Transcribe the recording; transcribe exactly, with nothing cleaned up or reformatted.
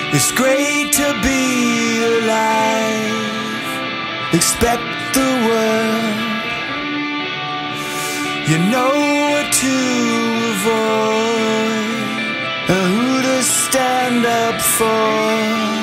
It's great to be alive. Expect the worst. You know what to avoid, and who to stand up for.